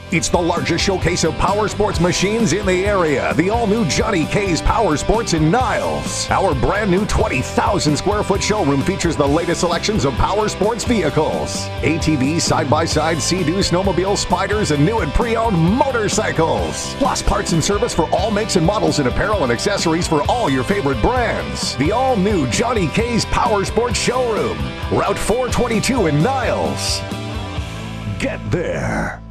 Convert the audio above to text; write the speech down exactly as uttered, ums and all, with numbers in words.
It's the largest showcase of Powersports machines in the area. The all-new Johnny K's Powersports in Niles. Our brand new twenty thousand square foot showroom features the latest selections of Powersports vehicles. A T Vs, side-by-side, Sea-Doo, snowmobiles, Spyders, and new and pre-owned motorcycles. Plus parts and service for all makes and models and apparel and accessories for all your favorite brands. The all-new Johnny K's Powersports showroom. Route four twenty-two in Niles. Get there.